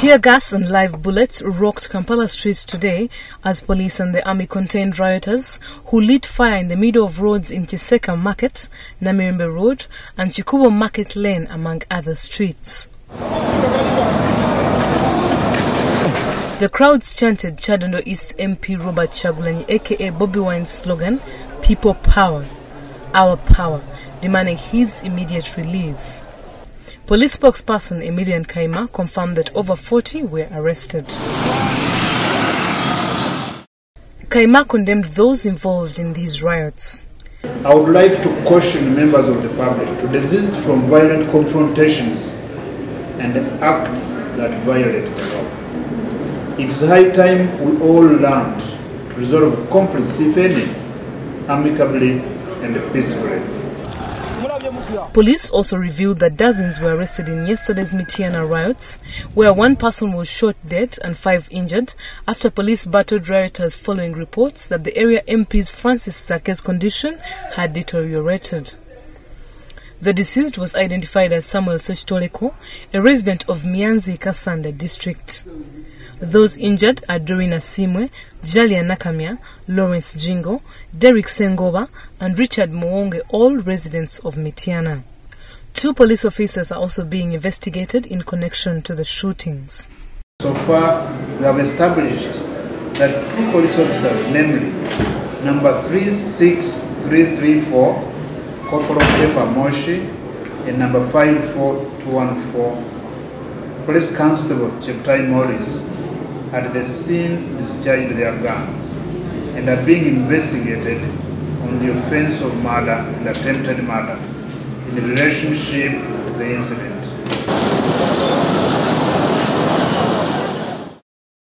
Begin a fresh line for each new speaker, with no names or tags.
Tear gas and live bullets rocked Kampala streets today as police and the army contained rioters who lit fire in the middle of roads in Chiseka Market, Namirembe Road and Chikubo Market Lane, among other streets. The crowds chanted Chadondo East MP Robert Chagulanyi aka Bobby Wine's slogan, "People Power, Our Power," demanding his immediate release. Police spokesperson Emilian Kaima confirmed that over 40 were arrested. Kaima condemned those involved in these riots.
I would like to caution members of the public to desist from violent confrontations and acts that violate the law. It is high time we all learned to resolve conflicts, if any, amicably and peacefully.
Police also revealed that dozens were arrested in yesterday's Mityana riots, where one person was shot dead and 5 injured after police battled rioters following reports that the area MP's Francis Sake's condition had deteriorated. The deceased was identified as Samuel Sechitoleko, a resident of Mianzi Kasanda district. Those injured are Dorina Simwe, Jalia Nakamia, Lawrence Jingo, Derek Sengoba and Richard Muonge, all residents of Mityana. 2 police officers are also being investigated in connection to the shootings.
So far, we have established that 2 police officers, namely number 36334, Corporal Jeff Moshi, and number 54214, Police Constable Cheptai Morris, at the scene discharged their guns and are being investigated on the offense of murder and attempted murder in relationship to the incident.